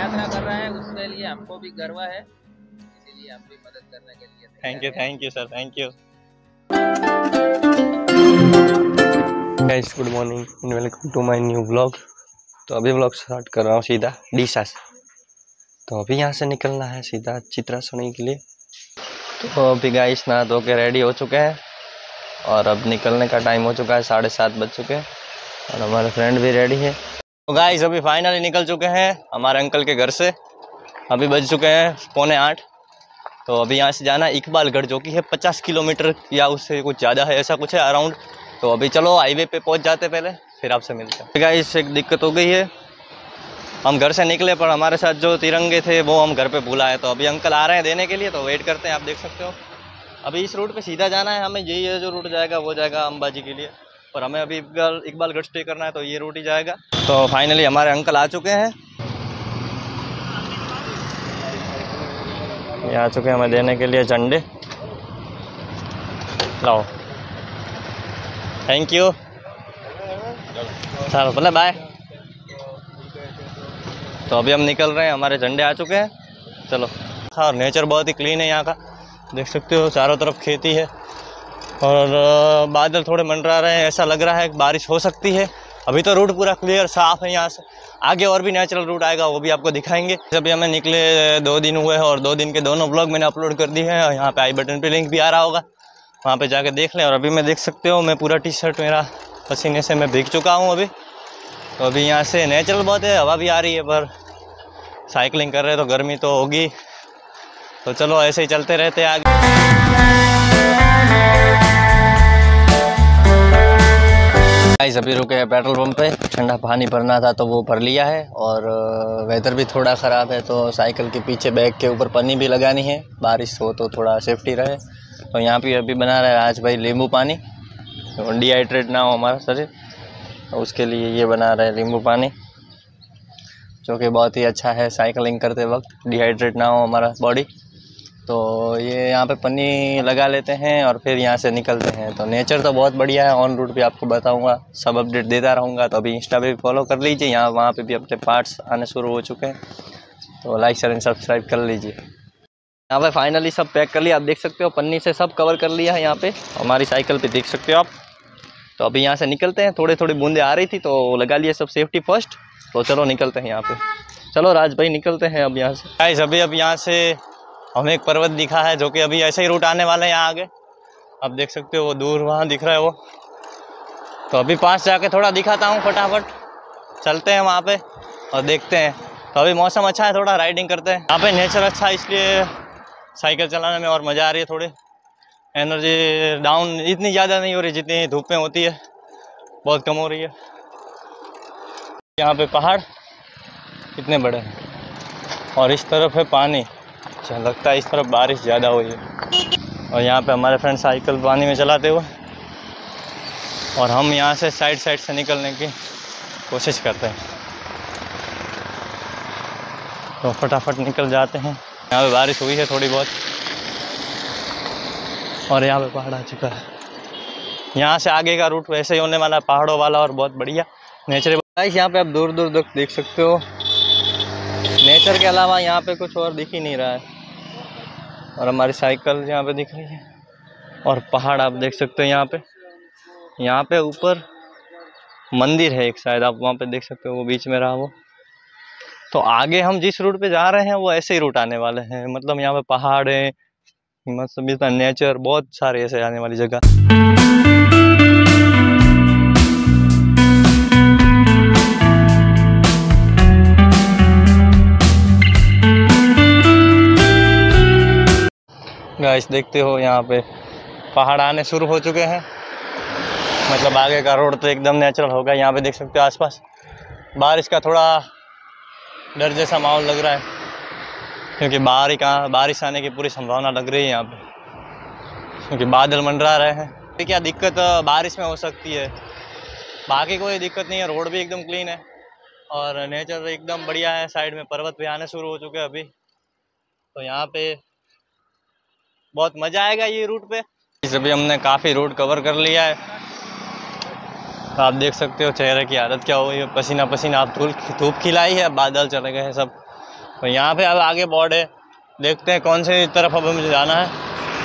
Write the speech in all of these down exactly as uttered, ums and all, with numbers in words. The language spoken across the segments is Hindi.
यात्रा कर रहा है उसके लिए हमको भी गर्व है, इसीलिए हम भी मदद करने के लिए thank you thank you sir, thank you guys. Good morning and welcome to my new blog. तो अभी ब्लॉग स्टार्ट कर रहा हूँ सीधा डीसा से। तो अभी यहाँ से निकलना है सीधा चित्रासनी के लिए। तो अभी गाइस नहा धो के रेडी हो चुके हैं और अब निकलने का टाइम हो चुका है, साढ़े सात बज चुके हैं और हमारे फ्रेंड भी रेडी है। तो गाइस अभी फाइनली निकल चुके हैं हमारे अंकल के घर से। अभी बज चुके हैं पौने आठ। तो अभी यहाँ से जाना इकबालगढ़, जो कि है पचास किलोमीटर या उससे कुछ ज़्यादा है, ऐसा कुछ है अराउंड। तो अभी चलो हाईवे पे पहुँच जाते पहले, फिर आपसे मिलते हैं। गाइस एक दिक्कत हो गई है, हम घर से निकले पर हमारे साथ जो तिरंगे थे वो हम घर पे भूला है। तो अभी अंकल आ रहे हैं देने के लिए, तो वेट करते हैं। आप देख सकते हो अभी इस रूट पे सीधा जाना है हमें, यही है जो रूट जाएगा वो जाएगा अंबाजी के लिए, और हमें अभी इकबाल इकबालगढ़ स्टे करना है तो ये रूट ही जाएगा। तो फाइनली हमारे अंकल आ चुके हैं, ये आ चुके हैं हमें देने के लिए झंडे। लाओ, थैंक यू चलो बोला बाय। तो अभी हम निकल रहे हैं, हमारे झंडे आ चुके हैं। चलो। और नेचर बहुत ही क्लीन है यहाँ का, देख सकते हो चारों तरफ खेती है और बादल थोड़े मंडरा रहे हैं, ऐसा लग रहा है बारिश हो सकती है। अभी तो रूट पूरा क्लियर साफ है, यहाँ से आगे और भी नेचुरल रूट आएगा वो भी आपको दिखाएंगे। अभी हमें निकले दो दिन हुए हैं और दो दिन के दोनों ब्लॉग मैंने अपलोड कर दिए हैं। यहाँ पे आई बटन पे लिंक भी आ रहा होगा, वहाँ पे जाके देख लें। और अभी मैं देख सकते हो मैं पूरा टी शर्ट मेरा पसीने से मैं भीग चुका हूँ अभी। तो अभी यहाँ से नेचुरल बहुत है, हवा भी आ रही है, पर साइकिलिंग कर रहे हैं तो गर्मी तो होगी। तो चलो ऐसे ही चलते रहते हैं आगे। गाइस अभी रुके हैं पेट्रोल पंप पे, ठंडा पानी भरना था तो वो भर लिया है। और वेदर भी थोड़ा ख़राब है तो साइकिल के पीछे बैग के ऊपर पन्नी भी लगानी है, बारिश हो तो थोड़ा सेफ्टी रहे। तो यहाँ पे अभी बना रहा है आज भाई नींबू पानी, तो डिहाइड्रेट ना हो हमारा शरीर, तो उसके लिए ये बना रहा है नींबू पानी, जो कि बहुत ही अच्छा है साइकिलिंग करते वक्त, डिहाइड्रेट ना हो हमारा बॉडी। तो ये यहाँ पे पन्नी लगा लेते हैं और फिर यहाँ से निकलते हैं। तो नेचर तो बहुत बढ़िया है, ऑन रूट भी आपको बताऊँगा, सब अपडेट देता रहूँगा। तो अभी इंस्टा पे भी फॉलो कर लीजिए, यहाँ वहाँ पे भी अपने पार्ट्स आने शुरू हो चुके हैं, तो लाइक शेयर एंड सब्सक्राइब कर लीजिए। यहाँ पे फाइनली सब पैक कर लिया, आप देख सकते हो पन्नी से सब कवर कर लिया है यहाँ पे, हमारी साइकिल पे देख सकते हो आप। तो अभी यहाँ से निकलते हैं, थोड़ी थोड़ी बूंदें आ रही थी तो लगा लिए सब सेफ्टी फर्स्ट। तो चलो निकलते हैं यहाँ पे, चलो राज भाई निकलते हैं अब यहाँ से। गाइस अभी अब यहाँ से हमें एक पर्वत दिखा है, जो कि अभी ऐसे ही रूट आने वाला है यहाँ आगे, आप देख सकते हो वो दूर वहाँ दिख रहा है वो। तो अभी पास जाके थोड़ा दिखाता हूँ, फटाफट चलते हैं वहाँ पे और देखते हैं। तो अभी मौसम अच्छा है, थोड़ा राइडिंग करते हैं। यहाँ पे नेचर अच्छा है इसलिए साइकिल चलाने में और मज़ा आ रही है, थोड़ी एनर्जी डाउन इतनी ज़्यादा नहीं हो रही जितनी धूप में होती है, बहुत कम हो रही है। यहाँ पे पहाड़ कितने बड़े हैं और इस तरफ है पानी, अच्छा लगता है इस तरफ बारिश ज़्यादा हुई है। और यहाँ पे हमारे फ्रेंड साइकिल पानी में चलाते हुए, और हम यहाँ से साइड साइड से निकलने की कोशिश करते हैं, तो फटाफट निकल जाते हैं। यहाँ पे बारिश हुई है थोड़ी बहुत और यहाँ पे पहाड़ आ चुका है। यहाँ से आगे का रूट वैसे ही होने वाला है, पहाड़ों वाला और बहुत बढ़िया नेचर। गाइस यहाँ पे आप दूर दूर तक देख सकते हो, नेचर के अलावा यहाँ पे कुछ और दिख ही नहीं रहा है। और हमारी साइकिल यहाँ पे दिख रही है और पहाड़ आप देख सकते हो यहाँ पे। यहाँ पे ऊपर मंदिर है एक, शायद आप वहाँ पे देख सकते हो, वो बीच में रहा वो। तो आगे हम जिस रूट पे जा रहे हैं वो ऐसे ही रूट आने वाले हैं, मतलब यहाँ पे पहाड़ है, मतलब इतना नेचर, बहुत सारे ऐसे आने वाली जगह। गाइस देखते हो यहाँ पे पहाड़ आने शुरू हो चुके हैं, मतलब आगे का रोड तो एकदम नेचुरल होगा। यहाँ पे देख सकते हो आसपास बारिश का थोड़ा डर जैसा माहौल लग रहा है, क्योंकि बाहर ही कहाँ बारिश आने की पूरी संभावना लग रही है यहाँ पे, क्योंकि बादल मंडरा रहे हैं। क्या दिक्कत बारिश में हो सकती है, बाकी कोई दिक्कत नहीं है, रोड भी एकदम क्लीन है और नेचर एकदम बढ़िया है। साइड में पर्वत भी आने शुरू हो चुके हैं अभी, तो यहाँ पे बहुत मज़ा आएगा ये रूट पे। इस अभी हमने काफ़ी रूट कवर कर लिया है, तो आप देख सकते हो चेहरे की हालत क्या हुई है, पसीना पसीना। आप धूप धूप खिलाई है, बादल चले गए हैं सब, तो यहाँ पे अब आगे बोर्ड है, देखते हैं कौन सी तरफ अब मुझे जाना है।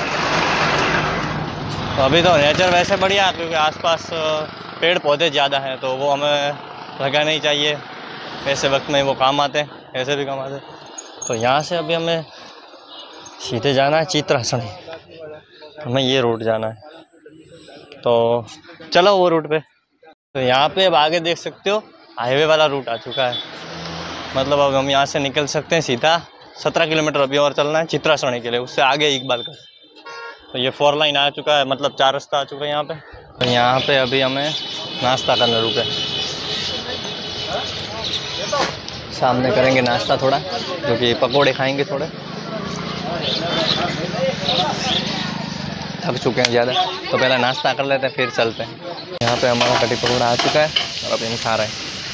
तो अभी तो नेचर वैसे बढ़िया, क्योंकि आसपास पेड़ पौधे ज़्यादा हैं तो वो हमें लगाना नहीं चाहिए, ऐसे वक्त में वो काम आते हैं, ऐसे भी काम आते हैं। तो यहाँ से अभी हमें सीधे जाना है चित्रासनी, हमें ये रूट जाना है, तो चलो वो रूट पे। तो यहाँ पे अब आगे देख सकते हो हाईवे वाला रूट आ चुका है, मतलब अब हम यहाँ से निकल सकते हैं सीधा। सत्रह किलोमीटर अभी और चलना है चित्रासनी के लिए, उससे आगे इकबाल का। तो ये फोर लाइन आ चुका है, मतलब चार रास्ता आ चुका है यहाँ पे। तो यहाँ पे अभी हमें नाश्ता करने रुके, सामने करेंगे नाश्ता थोड़ा, क्योंकि पकोड़े खाएंगे थोड़े, थक चुके हैं ज़्यादा। तो पहले नाश्ता कर लेते हैं फिर चलते हैं। यहाँ पे हमारा कटी पकौड़ा आ चुका है और अभी हम खा रहे हैं।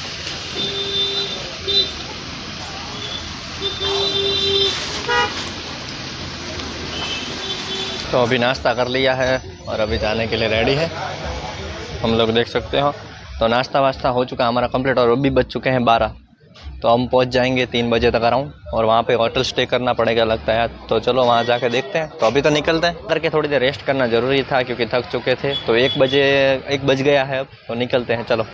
तो अभी नाश्ता कर लिया है और अभी जाने के लिए रेडी है, हम लोग देख सकते हो। तो नाश्ता वास्ता हो चुका हमारा कंप्लीट और अभी बज चुके हैं बारह। तो हम पहुंच जाएंगे तीन बजे तक अराउंड, और वहाँ पे होटल स्टे करना पड़ेगा लगता है। तो चलो वहाँ जाके देखते हैं। तो अभी तो निकलते हैं, करके थोड़ी देर रेस्ट करना ज़रूरी था क्योंकि थक चुके थे। तो एक बजे एक बज गया है अब, तो निकलते हैं चलो।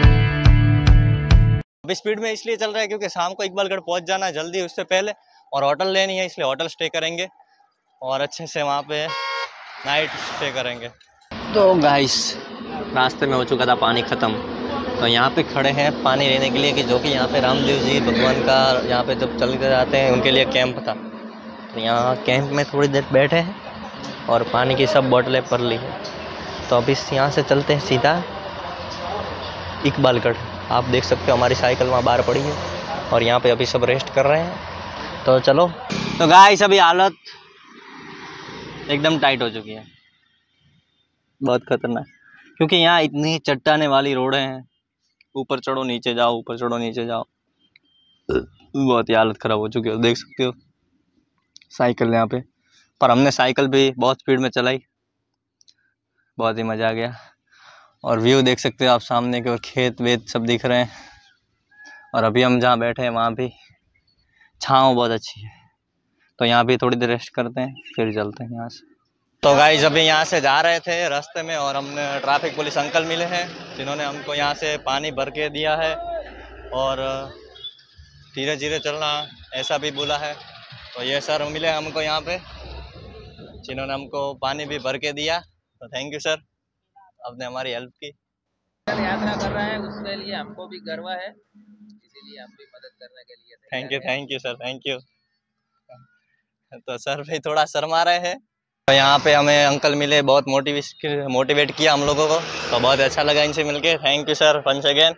अभी स्पीड में इसलिए चल रहा है क्योंकि शाम को इकबालगढ़ पहुँच जाना है जल्दी उससे पहले, और होटल लेनी है, इसलिए होटल स्टे करेंगे और अच्छे से वहाँ पे नाइट स्टे करेंगे। तो गाइस रास्ते में हो चुका था पानी ख़त्म, तो यहाँ पे खड़े हैं पानी लेने के लिए, कि जो कि यहाँ पे रामदेव जी भगवान का यहाँ पे जब चल के जाते हैं उनके लिए कैंप था। तो यहाँ कैंप में थोड़ी देर बैठे हैं और पानी की सब बोतलें भर ली है। तो अभी यहाँ से चलते हैं सीधा इकबालगढ़। आप देख सकते हो हमारी साइकिल वहाँ बाहर पड़ी है और यहाँ पे अभी सब रेस्ट कर रहे हैं। तो चलो। तो गाइस अभी हालत एकदम टाइट हो चुकी है, बहुत खतरनाक, क्योंकि यहाँ इतनी चट्टाने वाली रोडें हैं, ऊपर चढ़ो नीचे जाओ, ऊपर चढ़ो नीचे जाओ, बहुत ही हालत ख़राब हो चुकी है। देख सकते हो साइकिल यहाँ पे, पर हमने साइकिल भी बहुत स्पीड में चलाई, बहुत ही मज़ा आ गया। और व्यू देख सकते हो आप सामने के, और खेत वेत सब दिख रहे हैं। और अभी हम जहाँ बैठे हैं वहाँ भी छाँव बहुत अच्छी है, तो यहाँ भी थोड़ी देर रेस्ट करते हैं फिर चलते हैं यहाँ से। तो गाइस अभी यहाँ से जा रहे थे रास्ते में, और हमने ट्रैफिक पुलिस अंकल मिले हैं जिन्होंने हमको यहाँ से पानी भर के दिया है और धीरे धीरे चलना ऐसा भी बोला है। तो ये सर मिले हमको यहाँ पे जिन्होंने हमको पानी भी भर के दिया, तो थैंक यू सर, आपने हमारी हेल्प की। यात्रा कर रहा है उसके लिए हमको भी गर्व है, इसीलिए हम भी मदद करने के लिए thank you thank you sir, thank you. तो सर भी थोड़ा शर्मा रहे हैं। तो यहाँ पे हमें अंकल मिले, बहुत मोटिवेट मोटिवेट किया हम लोगों को, तो बहुत अच्छा लगा इनसे मिलके। Thank you sir once again.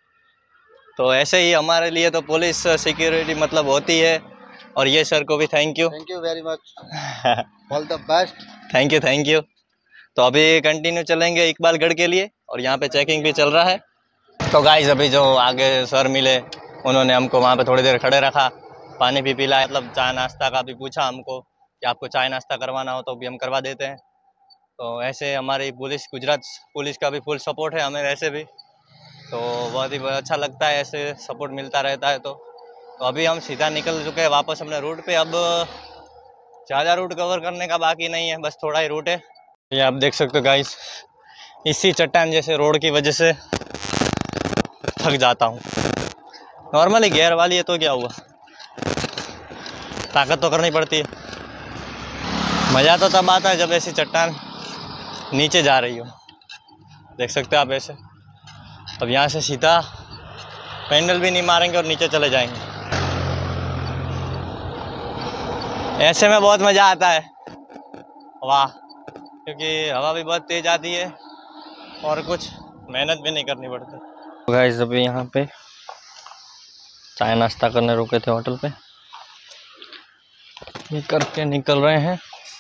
तो ऐसे ही हमारे लिए तो पुलिस सिक्योरिटी मतलब होती है, और ये सर को भी thank you, thank you very much, all the best. Thank you thank you. तो अभी कंटिन्यू चलेंगे इकबालगढ़ के लिए, और यहाँ पे चेकिंग भी चल रहा है। तो गाइस अभी जो आगे सर मिले उन्होंने हमको वहाँ पे थोड़ी देर खड़े रखा, पानी भी पिलाया, मतलब चाय नाश्ता का भी पूछा हमको कि आपको चाय नाश्ता करवाना हो तो भी हम करवा देते हैं। तो ऐसे हमारी पुलिस, गुजरात पुलिस का भी फुल सपोर्ट है हमें वैसे भी, तो बहुत ही अच्छा लगता है, ऐसे सपोर्ट मिलता रहता है। तो तो अभी हम सीधा निकल चुके हैं वापस अपने रूट पे। अब ज़्यादा रूट कवर करने का बाकी नहीं है, बस थोड़ा ही रूट है। ये आप देख सकते हो गाइस, इसी चट्टान जैसे रोड की वजह से थक जाता हूँ। नॉर्मली गियर वाली है तो क्या हुआ, ताकत तो करनी पड़ती है। मज़ा तो तब आता है जब ऐसी चट्टान नीचे जा रही हो, देख सकते हो आप ऐसे। अब यहाँ से सीधा पैंडल भी नहीं मारेंगे और नीचे चले जाएंगे। ऐसे में बहुत मज़ा आता है, वाह, क्योंकि हवा भी बहुत तेज़ आती है और कुछ मेहनत भी नहीं करनी पड़ती। तो गाइस अभी यहाँ पे चाय नाश्ता करने रुके थे होटल पे, ये करके निकल रहे हैं।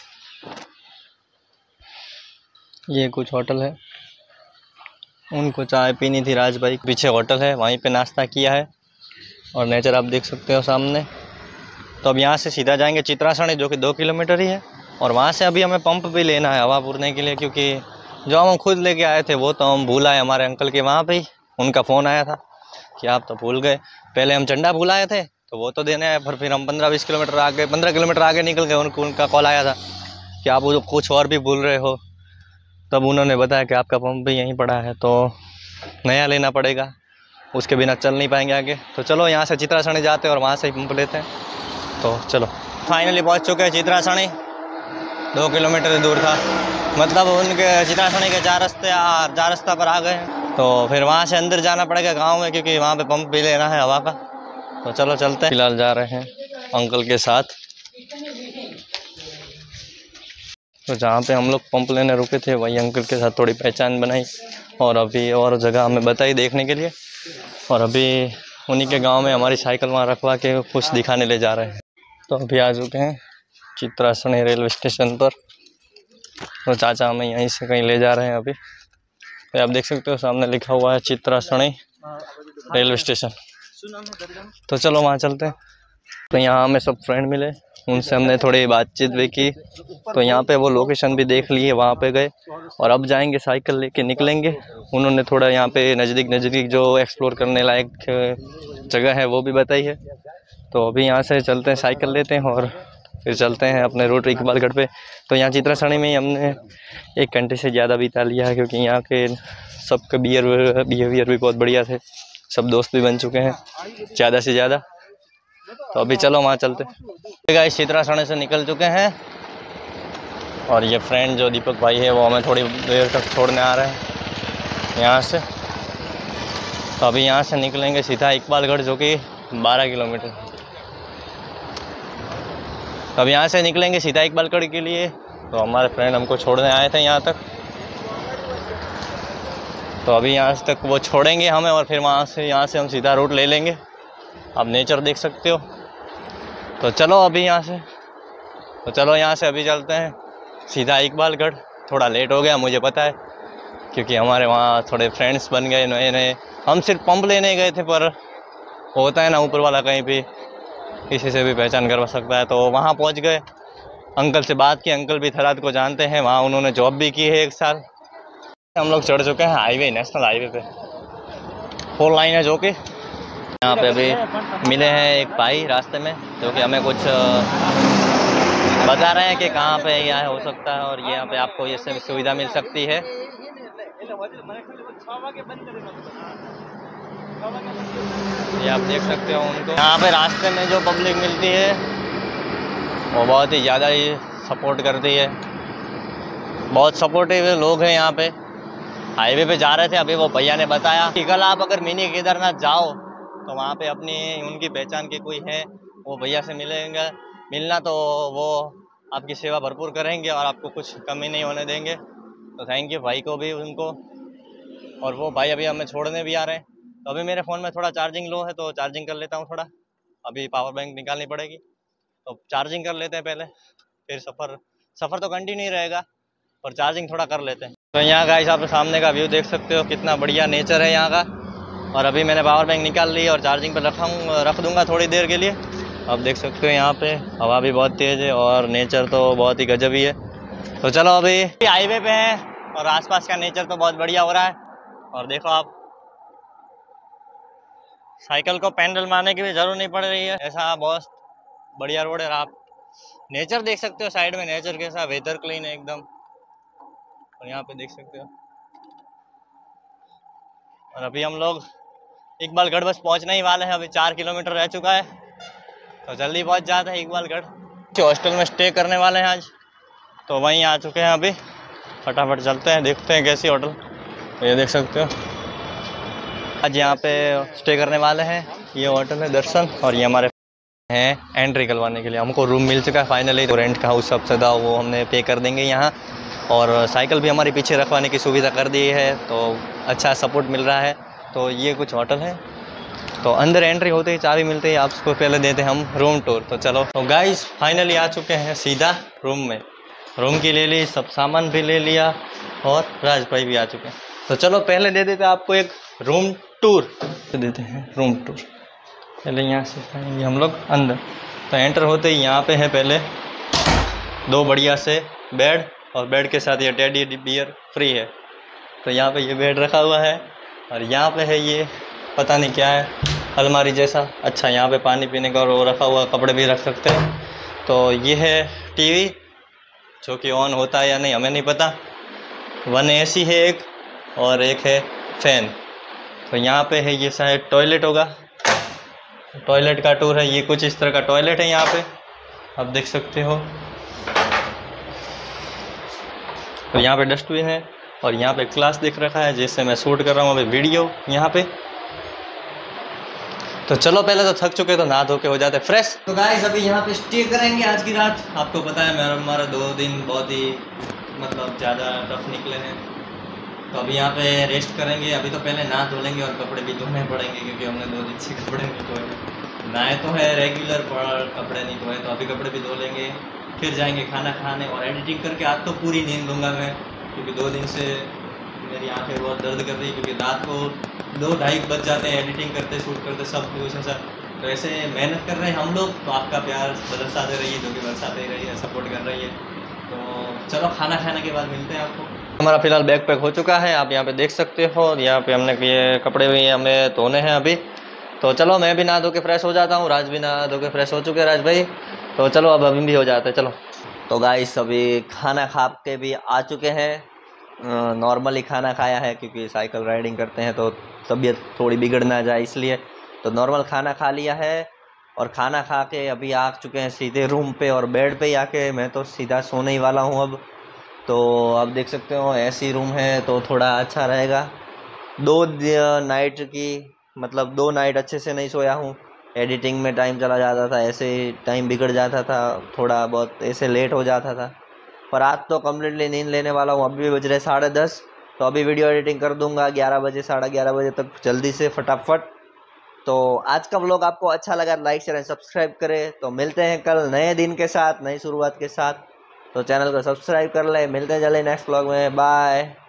ये कुछ होटल है, उनको चाय पीनी थी, राज भाई पीछे होटल है, वहीं पे नाश्ता किया है, और नेचर आप देख सकते हो सामने। तो अब यहाँ से सीधा जाएंगे चित्रासनी, जो कि दो किलोमीटर ही है, और वहाँ से अभी हमें पंप भी लेना है हवा भरने के लिए, क्योंकि जो हम खुद लेके आए थे वो तो हम भूल आए हमारे अंकल के वहाँ पे ही। उनका फ़ोन आया था कि आप तो भूल गए, पहले हम चंडा भूल आए थे, तो वो तो देने आए, पर फिर हम पंद्रह बीस किलोमीटर आगे पंद्रह किलोमीटर आगे निकल गए। उनको उनका कॉल आया था कि आप वो कुछ और भी भूल रहे हो। तब उन्होंने बताया कि आपका पंप भी यहीं पड़ा है, तो नया लेना पड़ेगा, उसके बिना चल नहीं पाएंगे आगे। तो चलो यहाँ से चित्रासणी जाते हैं और वहाँ से ही पंप लेते हैं। तो चलो फाइनली पहुँच चुके हैं चित्रासणी। दो किलोमीटर दूर था, मतलब उनके चित्रासणी के चार रास्ते चार रास्ता पर आ गए हैं। तो फिर वहाँ से अंदर जाना पड़ेगा गांव में, क्योंकि वहाँ पे पंप भी लेना है हवा का। तो चलो चलते हैं। फिलहाल जा रहे हैं अंकल के साथ। तो जहाँ पे हम लोग पंप लेने रुके थे वही अंकल के साथ थोड़ी पहचान बनाई, और अभी और जगह हमें बताई देखने के लिए। और अभी उन्हीं के गाँव में हमारी साइकिल वहाँ रखवा के कुछ दिखाने ले जा रहे हैं। तो अभी आ चुके हैं चित्रासणी रेलवे स्टेशन पर। तो चाचा हमें यहीं से कहीं ले जा रहे हैं अभी। तो आप देख सकते हो सामने लिखा हुआ है चित्रासणी रेलवे स्टेशन। तो चलो वहाँ चलते हैं। तो यहाँ हमें सब फ्रेंड मिले, उनसे हमने थोड़ी बातचीत भी की। तो यहाँ पे वो लोकेशन भी देख लिए, वहाँ पे गए और अब जाएंगे साइकिल लेके निकलेंगे। उन्होंने थोड़ा यहाँ पे नज़दीक नज़दीक जो एक्सप्लोर करने लायक जगह है वो भी बताई है। तो अभी यहाँ से चलते हैं, साइकिल लेते हैं और फिर चलते हैं अपने रूट इकबालगढ़ पे। तो यहाँ चित्रासणी में ही हमने एक घंटे से ज़्यादा बिता लिया है, क्योंकि यहाँ के सबके बिहेवियर बिहेवियर भी बहुत बढ़िया थे। सब दोस्त भी बन चुके हैं ज़्यादा से ज़्यादा। तो अभी चलो वहाँ चलते हैं। गाइस चित्रासणी से निकल चुके हैं और ये फ्रेंड जो दीपक भाई है वो हमें थोड़ी देर तक छोड़ने आ रहे हैं यहाँ से। तो अभी यहाँ से निकलेंगे सीधा इकबालगढ़, जो कि बारह किलोमीटर। अब यहाँ से निकलेंगे सीधा इकबालगढ़ के लिए। तो हमारे फ्रेंड हमको छोड़ने आए थे यहाँ तक। तो अभी यहाँ तक वो छोड़ेंगे हमें और फिर वहाँ से यहाँ से हम सीधा रूट ले लेंगे। आप नेचर देख सकते हो। तो चलो अभी यहाँ से तो चलो यहाँ से अभी चलते हैं सीधा इकबालगढ़। थोड़ा लेट हो गया मुझे पता है, क्योंकि हमारे वहाँ थोड़े फ्रेंड्स बन गए नए नए। हम सिर्फ पंप लेने गए थे, पर होता है ना ऊपर वाला कहीं भी किसी से भी पहचान करवा सकता है। तो वहाँ पहुँच गए, अंकल से बात की। अंकल भी थराद को जानते हैं, वहाँ उन्होंने जॉब भी की है एक साल। हम लोग चढ़ चुके हैं हाईवे, नेशनल हाईवे पे। फोर लाइन है जो कि यहाँ पे अभी मिले हैं एक भाई रास्ते में, जो कि हमें कुछ बता रहे हैं कि कहाँ पे यह हो सकता है और यहाँ पे आपको ये सब सुविधा मिल सकती है। ये आप देख सकते हो उनको। यहाँ पे रास्ते में जो पब्लिक मिलती है वो बहुत ही ज़्यादा ही सपोर्ट करती है। बहुत सपोर्टिव लोग हैं यहाँ पे। हाईवे पे जा रहे थे, अभी वो भैया ने बताया कि कल आप अगर मिनी केदारनाथ जाओ तो वहाँ पे अपनी उनकी पहचान के कोई है, वो भैया से मिलेंगे मिलना तो वो आपकी सेवा भरपूर करेंगे और आपको कुछ कमी नहीं होने देंगे। तो थैंक यू भाई को भी, उनको। और वो भाई अभी हमें छोड़ने भी आ रहे हैं। तो अभी मेरे फ़ोन में थोड़ा चार्जिंग लो है, तो चार्जिंग कर लेता हूँ थोड़ा। अभी पावर बैंक निकालनी पड़ेगी, तो चार्जिंग कर लेते हैं पहले, फिर सफ़र सफ़र तो कंटिन्यू रहेगा, पर चार्जिंग थोड़ा कर लेते हैं। तो यहाँ गाइस आप सामने का व्यू देख सकते हो, कितना बढ़िया नेचर है यहाँ का। और अभी मैंने पावर बैंक निकाल ली और चार्जिंग पर रखा रख दूँगा थोड़ी देर के लिए। आप देख सकते हो यहाँ पे हवा भी बहुत तेज़ है और नेचर तो बहुत ही गजब ही है। तो चलो अभी हाईवे पे हैं और आसपास का नेचर तो बहुत बढ़िया हो रहा है। और देखो आप, साइकिल को पैडल मारने की भी जरूरत नहीं पड़ रही है, ऐसा बहुत बढ़िया रोड है। आप नेचर देख सकते हो साइड में, नेचर कैसा वेदर क्लीन है एकदम। और यहाँ पे देख सकते हो। और अभी हम लोग इकबालगढ़ बस पहुँचने ही वाले हैं, अभी चार किलोमीटर रह चुका है, तो जल्दी पहुँच जाते हैं इकबालगढ़। हॉस्टल में स्टे करने वाले हैं आज, तो वहीं आ चुके हैं अभी। फटाफट चलते हैं, देखते हैं कैसी होटल। तो ये देख सकते हो आज यहाँ पे स्टे करने वाले हैं। ये होटल है दर्शन, और ये हमारे हैं एंट्री करवाने के लिए। हमको रूम मिल चुका है फाइनली, तो रेंट का उस सबसे था वो हमने पे कर देंगे यहाँ। और साइकिल भी हमारे पीछे रखवाने की सुविधा कर दी है, तो अच्छा सपोर्ट मिल रहा है। तो ये कुछ होटल है। तो अंदर एंट्री होते ही चाबी मिलते ही आपको पहले देते हैं हम रूम टूर। तो चलो, तो गाइस फाइनली आ चुके हैं सीधा रूम में। रूम की ले ली, सब सामान भी ले लिया और राज भाई भी आ चुके हैं। तो चलो पहले दे देते हैं आपको एक रूम टूर। तो देते हैं रूम टूर। पहले यहाँ से जाएंगे हम लोग अंदर। तो एंटर होते ही यहाँ पे है पहले दो बढ़िया से बेड, और बेड के साथ ये टेडी बियर फ्री है। तो यहाँ पे ये बेड रखा हुआ है, और यहाँ पे है ये पता नहीं क्या है, अलमारी जैसा। अच्छा, यहाँ पे पानी पीने का और वो रखा हुआ, कपड़े भी रख सकते हैं। तो ये है टीवी, जो कि ऑन होता है या नहीं हमें नहीं पता। वन एसी है एक, और एक है फैन। तो यहाँ पे है, ये शायद टॉयलेट होगा, टॉयलेट का टूर है। ये कुछ इस तरह का टॉयलेट है यहाँ पे, आप देख सकते हो। तो यहाँ पे डस्टबिन है, और यहाँ पे क्लास दिख रखा है जिससे मैं शूट कर रहा हूँ अभी वीडियो यहाँ पे। तो चलो, पहले तो थक चुके तो नहा धो के हो जाते फ्रेश। तो गाइस अभी यहाँ पे स्टे करेंगे आज की रात। आपको पता है मेरा हमारा दो दिन बहुत ही मतलब ज़्यादा टफ निकले हैं। तो अभी यहाँ पे रेस्ट करेंगे। अभी तो पहले नहा धो लेंगे और कपड़े भी धोने पड़ेंगे, क्योंकि हमने दो दिन से कपड़े नहीं धोए। नहाए तो है रेगुलर, पर कपड़े नहीं धोए, तो अभी कपड़े भी धो लेंगे। फिर जाएंगे खाना खाने और एडिटिंग करके। आज तो पूरी नींद लूँगा मैं, क्योंकि दो दिन से मेरी आंखें बहुत दर्द कर रही है, क्योंकि रात को दो ढाई बज जाते हैं एडिटिंग करते, शूट करते, सब कुछ ऐसा। तो ऐसे मेहनत कर रहे हैं हम लोग। तो आपका प्यार बरसाते रहिए, जो कि बरसाते ही रही है, सपोर्ट कर रही है। तो चलो, खाना खाने के बाद मिलते हैं आपको। हमारा फिलहाल बैग पैक हो चुका है, आप यहाँ पे देख सकते हो। यहाँ पे हमने ये कपड़े भी हमें धोने हैं अभी। तो चलो, मैं भी नहा धो के फ्रेश हो जाता हूँ, राज भी नहा धो के फ्रेश हो चुके हैं राज भाई। तो चलो, अब अभी भी हो जाते हैं, चलो। तो गाइस अभी खाना खा के भी आ चुके हैं। नॉर्मली खाना खाया है, क्योंकि साइकिल राइडिंग करते हैं तो तबीयत थोड़ी बिगड़ ना जाए इसलिए। तो नॉर्मल खाना खा लिया है, और खाना खा के अभी आ चुके हैं सीधे रूम पे, और बेड पे ही आके मैं तो सीधा सोने ही वाला हूँ अब। तो अब देख सकते हो ऐसी रूम है, तो थोड़ा अच्छा रहेगा। दो नाइट की मतलब दो नाइट अच्छे से नहीं सोया हूँ। एडिटिंग में टाइम चला जाता था, ऐसे टाइम बिगड़ जाता था, थोड़ा बहुत ऐसे लेट हो जाता था। पर आज तो कम्प्लीटली नींद लेने वाला हूँ। अभी बज रहे साढ़े दस, तो अभी वीडियो एडिटिंग कर दूंगा ग्यारह बजे, साढ़े ग्यारह बजे तक जल्दी से फटाफट। तो आज का व्लॉग आपको अच्छा लगा, लाइक शेयर एंड सब्सक्राइब करें। तो मिलते हैं कल नए दिन के साथ, नई शुरुआत के साथ। तो चैनल को सब्सक्राइब कर ले। मिलते हैं जल्दी नेक्स्ट व्लॉग में, बाय।